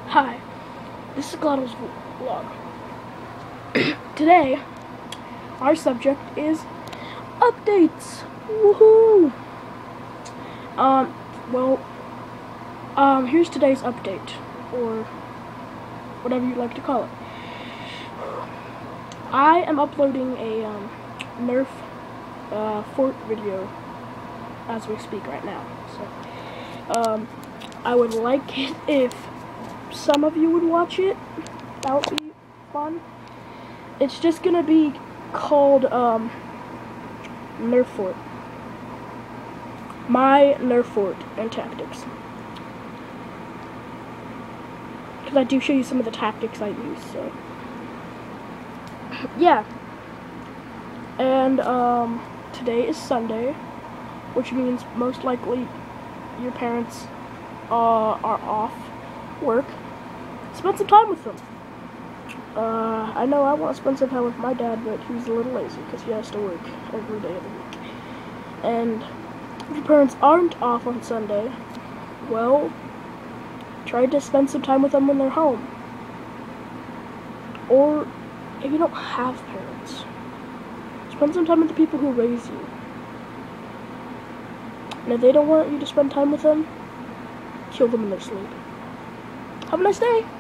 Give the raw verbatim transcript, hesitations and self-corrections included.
Hi, this is GLaDOS Vlog. Today, our subject is updates. Woohoo! Um, well, um, here's today's update, or whatever you'd like to call it. I am uploading a um, Nerf uh, Fort video as we speak right now. So, um, I would like it if some of you would watch it. That would be fun. It's just gonna be called um, Nerf Fort. My Nerf Fort and tactics. Because I do show you some of the tactics I use, so yeah. And um, today is Sunday, which means most likely your parents uh, are off work. Spend some time with them. Uh, I know I want to spend some time with my dad, but he's a little lazy because he has to work every day of the week. And if your parents aren't off on Sunday, well, try to spend some time with them when they're home. Or if you don't have parents, spend some time with the people who raise you. And if they don't want you to spend time with them, kill them in their sleep. Have a nice day!